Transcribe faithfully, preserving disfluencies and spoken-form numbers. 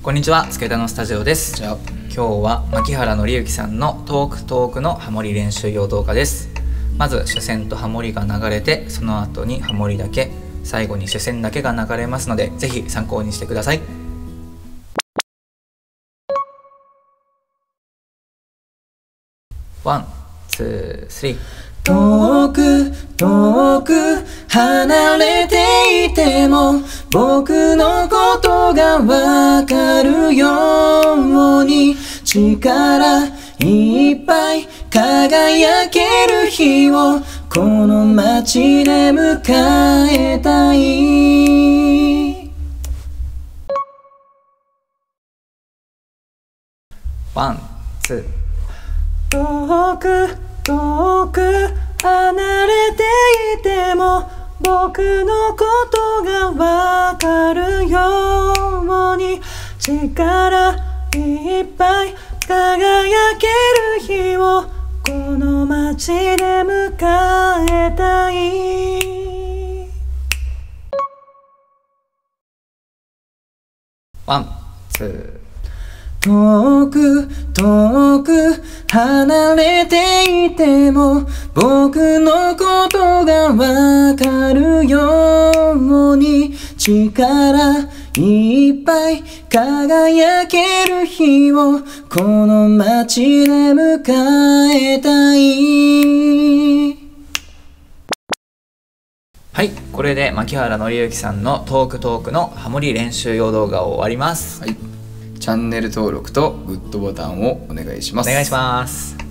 こんにちは、スケーターのスタジオです。 じゃあ今日は牧原紀之さんのトークトークのハモリ練習用動画です。まず主線とハモリが流れて、その後にハモリだけ、最後に主線だけが流れますので、ぜひ参考にしてください。ワン、ツー、スリー。 遠く遠く離れていても僕のことがわかるように力いっぱい輝ける日をこの街で迎えたい。 ワン、ツー。 遠く遠く離れていても僕のことがわかるように力いっぱい輝ける日をこの街で迎えたい。 ワン、ツー。 遠く遠く離れていても僕のことがわかるように力いっぱい輝ける日をこの街で迎えたい。 はい、これで牧原紀之さんのトークトークのハモリ練習用動画を終わります。 はい、チャンネル登録とグッドボタンをお願いします。 お願いします。